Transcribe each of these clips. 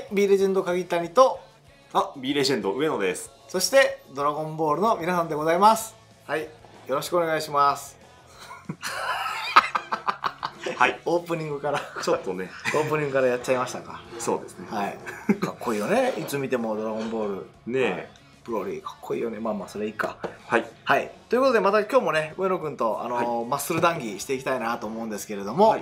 B レジェンド鍵谷と、 B レジェンド上野です。 そしてドラゴンボールの皆さんでございます。はい、よろしくお願いします。 はい、 オープニングからちょっとねオープニングからやっちゃいましたか。 そうですね。 はい、かっこいいよね。いつ見てもドラゴンボールねえ、 はい、ブロリーかっこいいよね。まあまあそれいいか。 はいはい、ということでまた今日もね上野くんとはい、 マッスル談義していきたいなと思うんですけれども、 はい、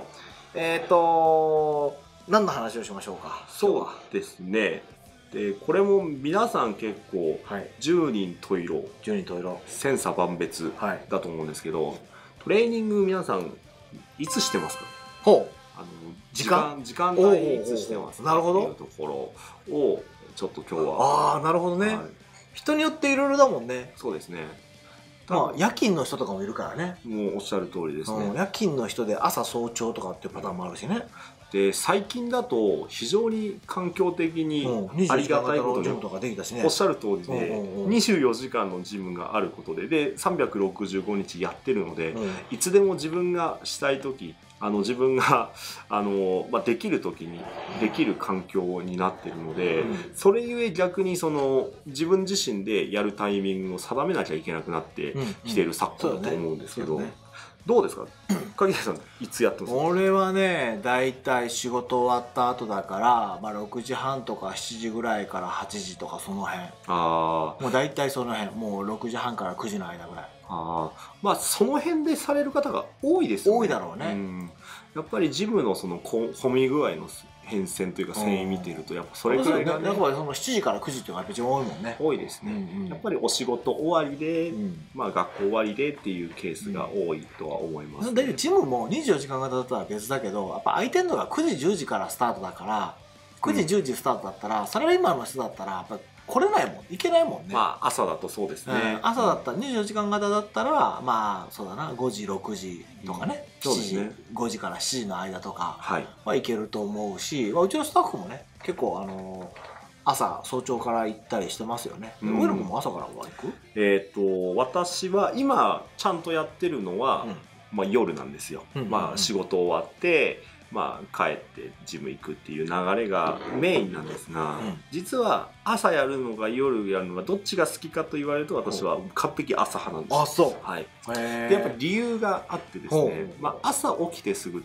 何の話をしましょうか。 そうですね。でこれも皆さん結構、 はい、 10人十色 10人十色千差万別だと思うんですけど、トレーニング皆さんいつしてますか？ ほう、 時間帯いつしてますか？ なるほど。 っていうところをちょっと今日は。 ああ、なるほどね、はい、人によっていろいろだもんね。 そうですね。 まあ夜勤の人とかもいるからね。 もうおっしゃる通りですね、 夜勤の人で朝早朝とかっていうパターンもあるしね。 で最近だと非常に環境的にありがたいことに、おっしゃる通りで24時間のジムがあることで365日やってるので、いつでも自分がしたい時自分ができる時にできる環境になってるので、それゆえ逆に自分自身でやるタイミングを定めなきゃいけなくなってきてる昨今だと思うんですけど、どうですか鍵谷さん、いつやってますか？ 俺はね、だいたい仕事終わった後だから、まあ、6時半とか7時ぐらいから8時とかその辺。もうだいたいその辺、もう6時半から9時の間ぐらい。 まあその辺でされる方が多いですよね。 多いだろうね、 やっぱりジムの混み具合の変遷というか繊維見てると、やっぱそれくらいがね、 やっぱり7時から9時っていうのが一番多いもんね。 多いですね、やっぱりお仕事終わりで、まあ学校終わりでっていうケースが多いとは思います、ね。 でジムも24時間型だったら別だけど、やっぱ空いてるのが9時10時からスタートだから、9時10時スタートだったら、サラリーマンの人だったらやっぱ来れないもん、行けないもんね。 まあ朝だとそうですね、 朝だったら24時間型だったら、まあそうだな、5時6時とかね、7時、5時から7時の間とかは行けると思うし、うちのスタッフもね結構朝早朝から行ったりしてますよね。上野君も朝からは行く？ 私は今ちゃんとやってるのは、まあ夜なんですよ。まあ仕事終わってまあ帰ってジム行くっていう流れがメインなんですが、実は朝やるのが夜やるのがどっちが好きかと言われると、私は完璧朝派なんです。 あ、そう。 はい。でやっぱり理由があってですね、まあ朝起きてすぐって、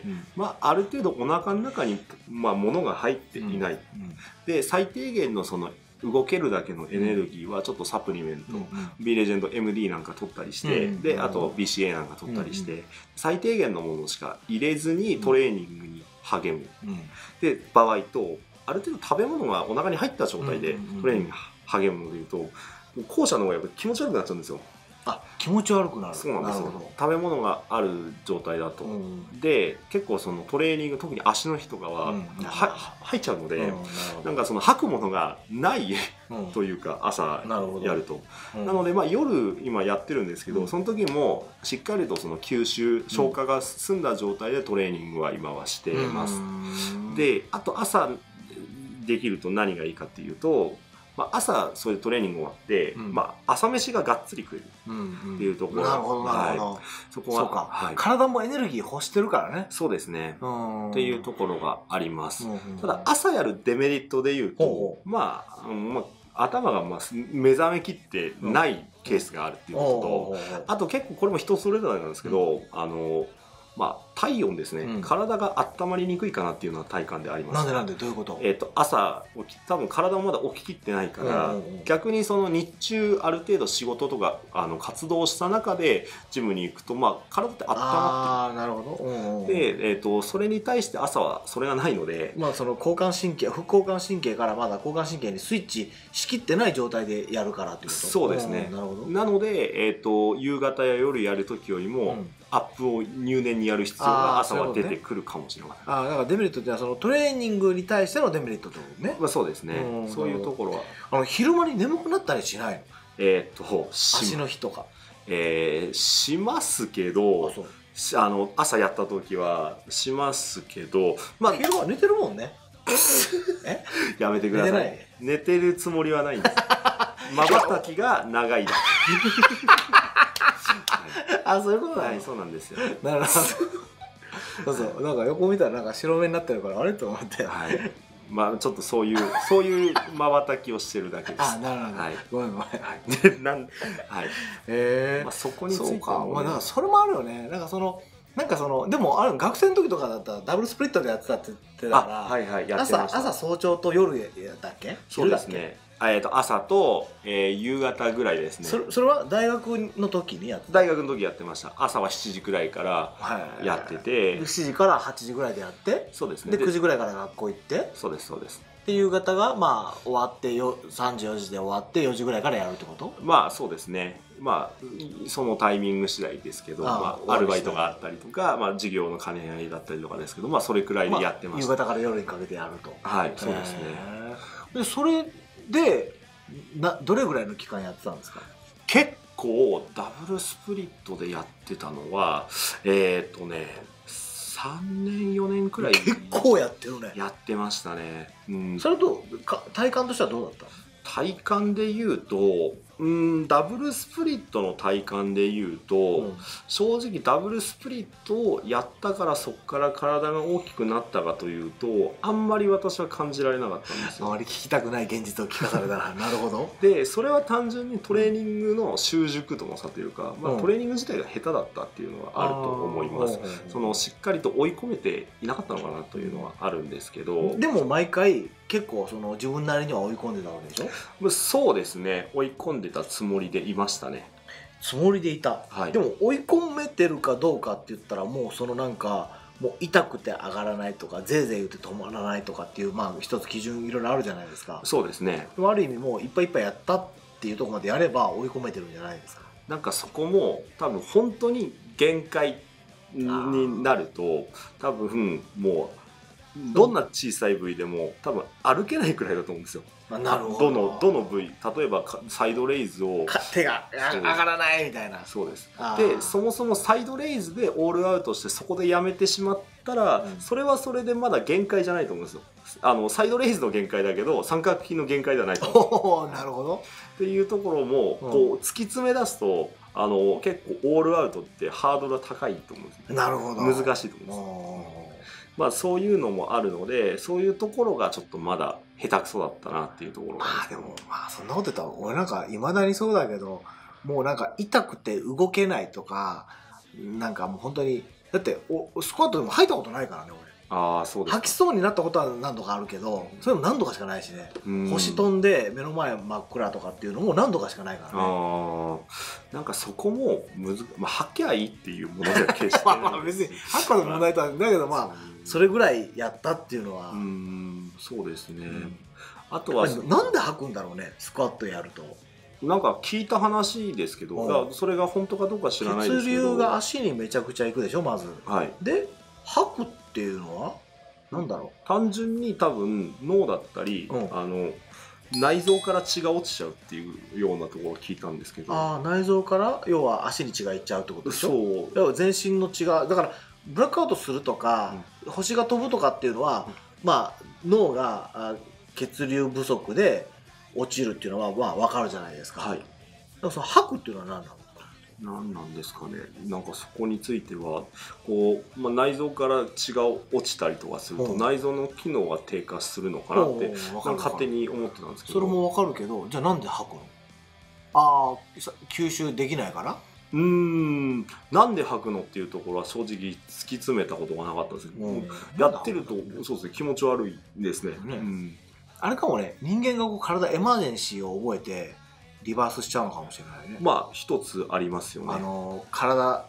まあある程度お腹の中にまあ物が入っていない。で最低限の動けるだけのエネルギーはちょっとサプリメント、B レジェンド MD なんか取ったりして、であと BCA なんか取ったりして、最低限のものしか入れずにトレーニングに励む、で場合と、ある程度食べ物がお腹に入った状態でトレーニングに励むのでいうと、後者の方がやっぱり気持ち悪くなっちゃうんですよ。 気持ち悪くなる。 そうなんですよ。食べ物がある状態だと、で結構トレーニング、特に足の日とかは、入っちゃうので、なんか吐くものがないというか、朝やると。なのでまあ夜今やってるんですけど、その時もしっかりと吸収消化が済んだ状態でトレーニングは今はしてます。であと朝できると何がいいかっていうと、朝そういうトレーニング終わって、朝飯ががっつり食えるっていうところ。 なるほどなるほど。そこは体もエネルギー欲してるからね。 そうですね。っていうところがあります。ただ朝やるデメリットでいうと、頭が目覚めきってないケースがあるっていうことと、あと結構これも人それぞれなんですけど、体温ですね、体が温まりにくいかなっていうのは体感であります。 なんでどういうこと？ 朝多分体もまだ起ききってないから、逆に日中ある程度仕事とか活動した中でジムに行くと、体って温まってる。 なるほど。 で、それに対して朝はそれがないので、 交感神経、副交感神経からまだ交感神経にスイッチしきってない状態でやるからっていうこと？ そうですね。なので、夕方や夜やる時よりも、アップを入念にやる必要が朝は出てくるかもしれません。 だからデメリットっていうのはトレーニングに対してのデメリットってことね。 そうですね。そういうところは。 昼間に眠くなったりしないの？足の日とか。 しますけど、朝やった時はしますけど、 昼は寝てるもんね。 やめてください。寝てるつもりはないんです。瞬きが長いだけ。 そういうことだ。 はい、そうなんですよ。 なるほど。そうなんか横見たらなんか白目になってるからあれと思って。 まあちょっとそういうまばたきをしてるだけです。 あ、なるほど。はい、ごめんごめん。はい。 まあそこについても、 まあだからそれもあるよね。なんかそのでもあれ学生の時とかだったらダブルスプリットでやってたって言ってたから、 はいはい、やってました。 朝早朝と夜やったっけ？ そうですね。朝と、夕方ぐらいですね。 それは大学の時にやってた？ 大学の時やってました。朝は7時くらいからやってて、 7時から8時ぐらいでやって、 そうですね。 で9時ぐらいから学校行って、 そうですそうです。 で夕方がまあ終わって3時4時で終わって4時ぐらいからやるってこと？ まあそうですね。まあそのタイミング次第ですけど、アルバイトがあったりとか、授業の兼ね合いだったりとかですけど、それくらいでやってました。 夕方から夜にかけてやると。 はい、そうですね。 でそれでどれぐらいの期間やってたんですか？ 結構ダブルスプリットでやってたのは3年4年くらい。 結構やってるね。 やってましたね。 それと体感としてはどうだった？ 体感で言うと、ダブルスプリットの体感で言うと、正直ダブルスプリットをやったからそこから体が大きくなったかというと、あんまり私は感じられなかったんですよ。 あまり聞きたくない現実を聞かされたらなるほど。 でそれは単純にトレーニングの習熟度の差というか、トレーニング自体が下手だったっていうのはあると思います。しっかりと追い込めていなかったのかなというのはあるんですけど、 でも毎回結構自分なりには追い込んでたわけでしょ？ そうですね、追い込んでたつもりでいましたね。 つもりでいた、はい、でも追い込めてるかどうかって言ったらもうもう痛くて上がらないとかぜいぜい言って止まらないとかっていう一つ基準いろいろあるじゃないですか。 そうですね。 ある意味もういっぱいいっぱいやったっていうところまでやれば追い込めてるんじゃないですか。 なんかそこも多分本当に限界になると多分もうどんな小さい部位でも多分歩けないくらいだと思うんですよ。 なるほど。 どの部位、例えばサイドレイズを手が上がらないみたいな。 そうです。でそもそもサイドレイズでオールアウトしてそこでやめてしまったら、それはそれでまだ限界じゃないと思うんですよ。サイドレイズの限界だけど三角筋の限界ではないと思うんです。 なるほど。 っていうところもこう突き詰め出すと結構オールアウトってハードルが高いと思うんですよ。 なるほど。 難しいと思うんです。そういうのもあるので、そういうところがちょっとまだ下手くそだったなっていうところが。 でもそんなこと言ったら俺なんかいまだにそうだけど、もうなんか痛くて動けないとか、なんかもう本当にだってスクワットでも吐いたことないからね俺。 そうです。 吐きそうになったことは何度かあるけど、それも何度かしかないしね。星飛んで目の前真っ暗とかっていうのも何度かしかないからね。 なんかそこも吐きゃいいっていうものでは決してない別に吐くことの問題とはだけどそれぐらいやったっていうのは。 そうですね。あとはなんで吐くんだろうね、スクワットやると。 なんか聞いた話ですけど、それが本当かどうか知らないですけど、 血流が足にめちゃくちゃいくでしょまず。で吐くっていうのはなんだろう。 単純に多分脳だったり、内臓から血が落ちちゃうっていうようなところを聞いたんですけど。 内臓から要は足に血がいっちゃうってことでしょ。要は全身の血がだからブラックアウトするとか、星が飛ぶとかっていうのは、脳が血流不足で落ちるっていうのは分かるじゃないですか。だからその吐くっていうのは何なの？ 何なんですかね。なんかそこについては内臓から血が落ちたりとかすると内臓の機能が低下するのかなって勝手に思ってたんですけど。 それも分かるけど、じゃあなんで吐くの？吸収できないから？ なんで吐くのっていうところは正直突き詰めたことがなかったですけど、やってるとそうですね、気持ち悪いですね。 あれかもね、人間が体エマージェンシーを覚えてリバースしちゃうのかもしれないね。 一つありますよね。 体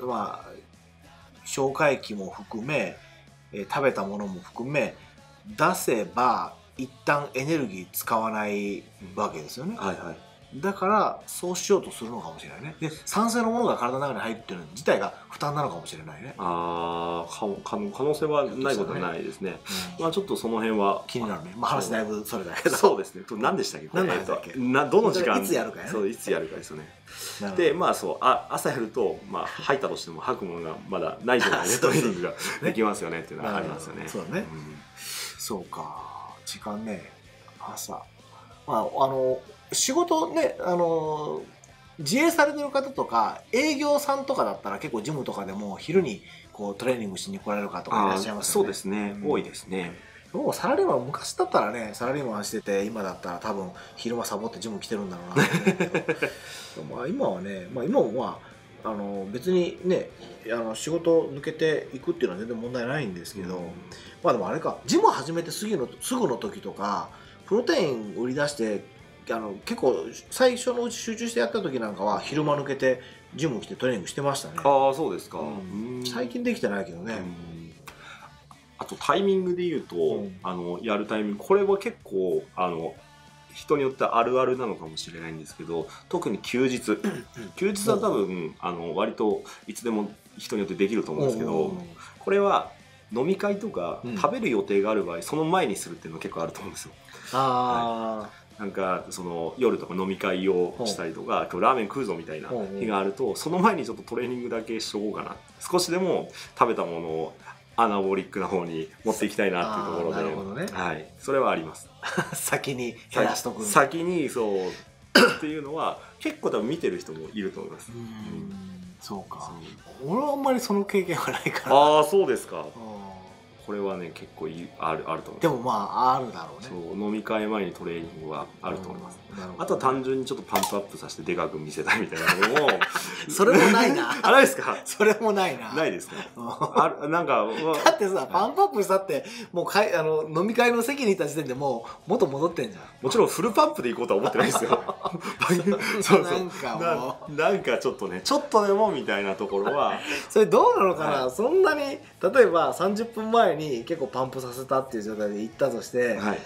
消化液も含め食べたものも含め出せば一旦エネルギー使わないわけですよね。だからそうしようとするのかもしれないね。で酸性のものが体の中に入ってるの自体が負担なのかもしれないね。 可能性はないことはないですね。ちょっとその辺は気になるね。話だいぶそれだけど。 そうですね。何でしたっけ？どの時間いつやるかね。 そう、いつやるかですよね。で朝やると吐いたとしても吐くものがまだない状態でトレーニングができますよねっていうのがありますよね。 そうだね。そうか、時間ね、朝仕事ね、自営されてる方とか営業さんとかだったら結構ジムとかでも昼にトレーニングしに来られる方とかいらっしゃいますよね。 そうですね、多いですね。 もうサラリーマン、昔だったらね、サラリーマンしてて、今だったら多分昼間サボってジム来てるんだろうなと思うけどまあ今はね、まあ今も別にね、仕事抜けていくっていうのは全然問題ないんですけど、まあでもあれか、ジム始めてすぐの時とか、プロテイン売り出して、結構最初のうち集中してやった時なんかは昼間抜けてジム来てトレーニングしてましたね。 ああ、そうですか。 最近できてないけどね。 あとタイミングで言うと、やるタイミング、これは結構人によってあるあるなのかもしれないんですけど、特に休日は多分割といつでも人によってできると思うんですけど、これは飲み会とか食べる予定がある場合、その前にするっていうのが結構あると思うんですよ。なんかその夜とか飲み会をしたりとか、今日ラーメン食うぞみたいな日があると、その前にちょっとトレーニングだけしとこうかな、少しでも食べたものをアナボリックな方に持っていきたいなっていうところで、 なるほどね、 はい、それはあります。 先に減らしとく、 先にそうっていうのは結構多分見てる人もいると思います。 そうか。俺はあんまりその経験はないから。 ああ、そうですか。これはね、結構あると思います。 でもまああるだろうね。 そう、飲み会前にトレーニングはあると思います。あとは単純にちょっとパンプアップさせてでかく見せたいみたいなのもそれもないな。 あ、ないですか。 それもないな。 ないですか。なんかだってさ、パンプアップしたってもう飲み会の席にいた時点でもう元戻ってんじゃん。 もちろんフルパンプで行こうとは思ってないですよ。 そうなんかもうなんかちょっとね、ちょっとでもみたいなところはそれどうなのかな。そんなに例えば30分前に結構パンプさせたっていう状態で行ったとして、例えば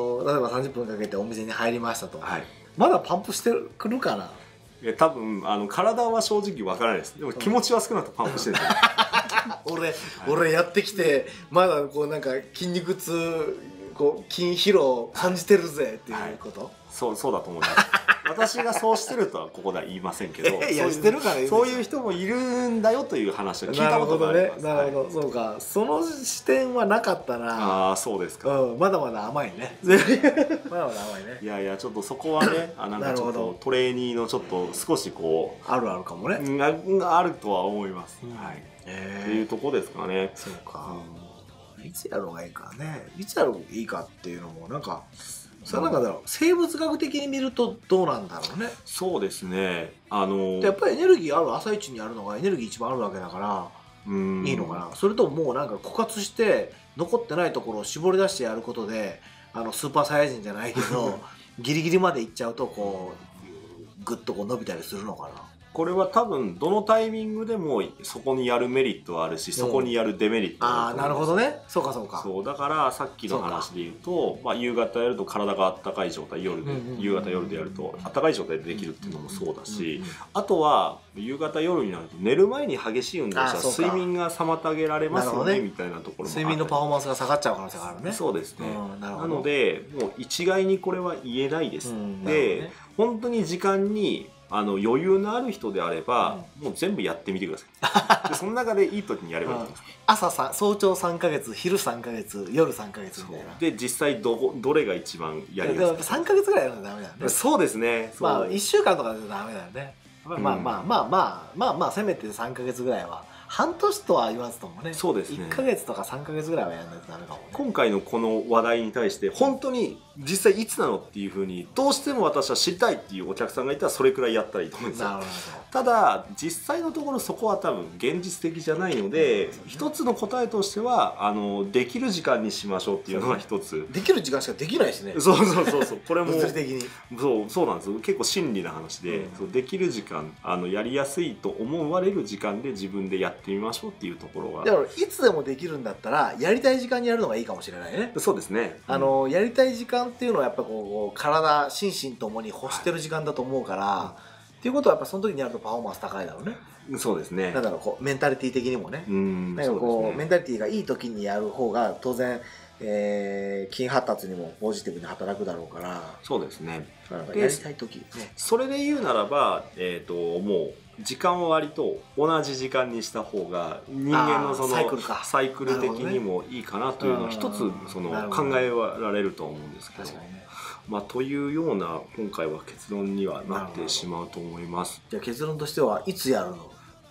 30分かけてお店に入りましたと、まだパンプしてくるかな。 いや、多分体は正直わからないです。でも気持ちは少なくともパンプしてる。 俺やってきてまだこうなんか筋肉痛、こう筋疲労感じてるぜっていうこと、 そうだと思います。私がそうしてるとはここでは言いませんけど、そういう人もいるんだよという話を聞いたことがあります。 なるほど、そうか。その視点はなかったな。 ああ、そうですか。 まだまだ甘いね。まだまだ甘いね。 いやいや、ちょっとそこはね、なんかちょっとトレーニーのちょっと少しこうあるかもね。 あるとは思います。はい。っていうとこですかね。 そうか。いつやろうがいいかね。いつやろうがいいかっていうのもなんか。それなんか生物学的に見るとどうなんだろうね。 そうですね。 やっぱりエネルギーある朝一にあるのがエネルギー一番あるわけだからいいのかな。それとももうなんか枯渇して残ってないところを絞り出してやることでスーパーサイヤ人じゃないけどギリギリまでいっちゃうとこうグッとこう伸びたりするのかな。 これは多分どのタイミングでもそこにやるメリットはあるし、そこにやるデメリットはあると思うんです。 なるほどね。そうかそうか。 そうだからさっきの話で言うと、夕方やると体があったかい状態、夕方夜でやるとあったかい状態でできるっていうのもそうだし、あとは夕方夜になると寝る前に激しい運動したら睡眠が妨げられますよねみたいなところもあって、 睡眠のパフォーマンスが下がっちゃう可能性があるね。 そうですね。なのでもう一概にこれは言えないです。で、本当に時間に余裕のある人であれば、もう全部やってみてください。でその中でいい時にやればいいと思います。 早朝3ヶ月、昼3ヶ月、夜3ヶ月みたいな。 で実際どれが一番やりやすい。 3ヶ月ぐらいやるのダメだよね。 そうですね。 1週間とかでダメだよね。まあせめて3ヶ月ぐらいは。半年とは言わずともね。 そうですね。 1ヶ月とか3ヶ月ぐらいはやらないとダメかもね。 今回のこの話題に対して本当に実際いつなのっていうふうにどうしても私は知りたいっていうお客さんがいたらそれくらいやったらいいと思うんですよ。ただ実際のところそこは多分現実的じゃないので、一つの答えとしてはできる時間にしましょうっていうのが一つ。 できる時間しかできないしね。 そうこれも物理的にそうなんですよ。結構真理な話で、できる時間やりやすいと思われる時間で自分でやってみましょうっていうところが、 だからいつでもできるんだったらやりたい時間にやるのがいいかもしれないね。 そうですね。 やりたい時間っていうのはやっぱこう体心身ともに欲してる時間だと思うから、っていうことはやっぱその時にやるとパフォーマンス高いだろうね。 そうですね。 なんだろう、こうメンタリティ的にもね。なんかこうメンタリティがいい時にやる方が当然筋発達にもポジティブに働くだろうから。 そうですね。 やりたい時ね。 それで言うならばもう時間を割と同じ時間にした方が人間のそのサイクル的にもいいかなというのは一つその考えられると思うんですけど、というような今回は結論にはなってしまうと思います。 じゃあ結論としてはいつやるの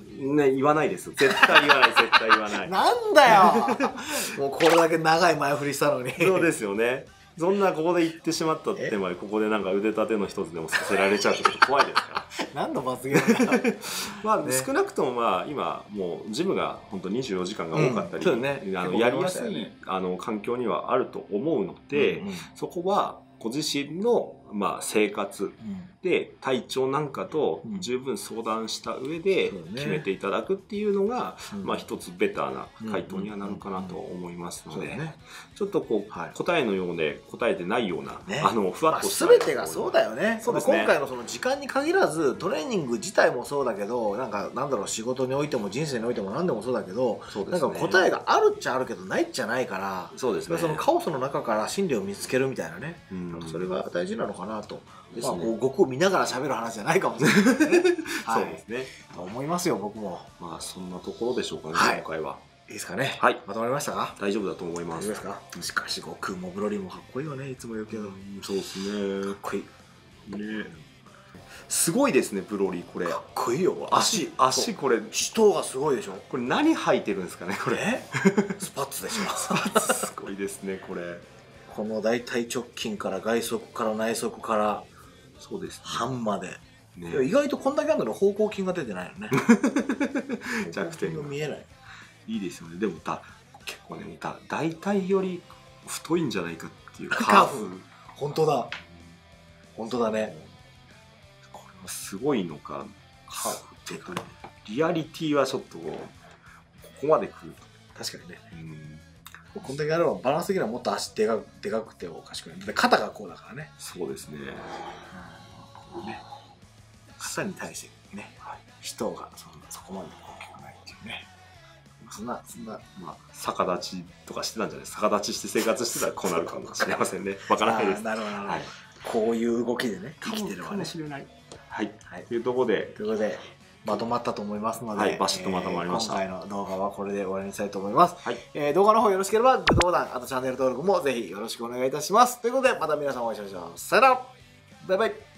ね、言わないです。絶対言わない、絶対言わない。 なんだよもうこれだけ長い前振りしたのに。 そうですよね。そんなここで言ってしまったってまでここでなんか腕立ての一つでもさせられちゃうとちょっと怖いですから。 何の罰ゲームだよ。 まあ、ね、少なくともまあ今もうジムが本当24時間が多かったり、ね、やりやすい環境にはあると思うので、そこはご自身のまあ生活で体調なんかと十分相談した上で決めていただくっていうのがまあ一つベターな回答にはなるかなと思いますので、ちょっとこう答えのようで答えてないようなふわっとした全てがそうだよね。今回のその時間に限らずトレーニング自体もそうだけど、なんだろう、仕事においても人生においても何でもそうだけど、なんか答えがあるっちゃあるけどないっちゃないから、そのカオスの中から真理を見つけるみたいなね、それが大事なのかなと。まあ僕を見ながら喋る話じゃないかもしれないですね。 そうですね。 と思いますよ、僕も。 まあそんなところでしょうかね、今回は。 いいですかね。 はい。 まとまりましたか？ 大丈夫だと思います。 大丈夫ですか？しかし悟空もブロリーもかっこいいよね、いつも言うけど。 そうですね。 かっこいい。 ね。すごいですね、ブロリーこれ。 かっこいいよ。 足これ。 死闘がすごいでしょ。 これ何履いてるんですかね、これ。 スパッツでしょ。 スパッツすごいですね、これ。 この大腿直筋から外側から内側から。 そうです、ね、 半まで、ね、意外とこんだけあるのに方向筋が出てないよね。 弱点が見えない。 いいですよね。でも結構ね、大体より太いんじゃないかっていうカーフ。本当だ。本当だね。 これはすごいのか。カーフっていうか、リアリティはちょっとここまでくる。 確かにね。こんだけあればバランス的にはもっと足でかくておかしくない。で肩がこうだからね。 そうですね。 肩に対してね、人がそこまで大きくないっていうね。そんなまあ逆立ちとかしてたんじゃないですか。逆立ちして生活してたらこうなるかもしれませんね。わからないです。 なるほど。こういう動きでね、生きてるかもしれない。はい。というところで。 まとまったと思いますので、 バシッとまとまりました。 今回の動画はこれで終わりにしたいと思います。動画の方よろしければグッドボタン、あとチャンネル登録もぜひよろしくお願いいたします。ということで、また皆さんお会いしましょう。さよなら。バイバイ。